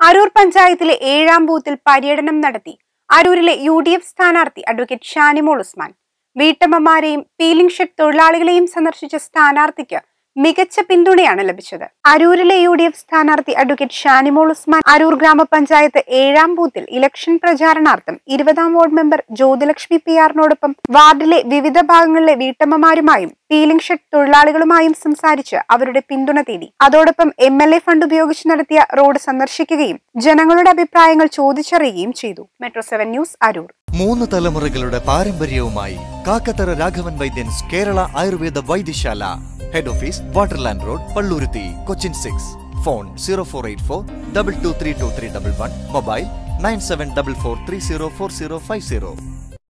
അരൂർ പഞ്ചായത്തിലെ 7ാം ബൂത്തിൽ പര്യടനം നടത്തി അരൂരിലെ UDF സ്ഥാനാർത്ഥി അഡ്വക്കേറ്റ് ഷാനിമോൾ ഉസ്മാൻ. വീട്ടമ്മമാരെയും പീലിംഗ് ഷെഡ് തൊഴിലാളികളെയും സന്ദർശിച്ച സ്ഥാനാർത്ഥിക്ക് മികച്ച പിന്തുണയാണ് ലഭിച്ചത്. അരൂരിലെ UDF സ്ഥാനാർത്ഥി അഡ്വക്കേറ്റ് ഷാനിമോൾ ഉസ്മാൻ അരൂർ ഗ്രാമപഞ്ചായത്ത് 7ാം ബൂത്തിൽ ഇലക്ഷൻ പ്രചാരണാർത്ഥം 20ാം വാർഡ് മെമ്പർ ജ്യോതിലക്ഷ്മി PR-നോടൊപ്പം വാർഡിലെ വിവിധ ഭാഗങ്ങളിലെ വീട്ടമ്മമാരുമായും പീലിംഗ് ഷെഡ് തൊഴിലാളികളുമായും സംസാരിച്ച് അവരുടെ പിന്തുണ തേടി. അതോടൊപ്പം MLA ഫണ്ട് ഉപയോഗിച്ച് നടത്തിയ റോഡ് സന്ദർശിക്കുകയും ജനങ്ങളുടെ അഭിപ്രായങ്ങൾ ചോദിച്ചറിയുകയും ചെയ്തു. Metro 7 news Aroor. 3 തലമുറകളുടെ പാരമ്പര്യവുമായി കാക്കത്തറ രാഘവൻ വൈദ്യൻസ് കേരള ആയുർവേദ വൈദ്യശാല. Head office waterland road, Palluruthy, Cochin 6. Phone 0484 22323111. Mobile 9744304050.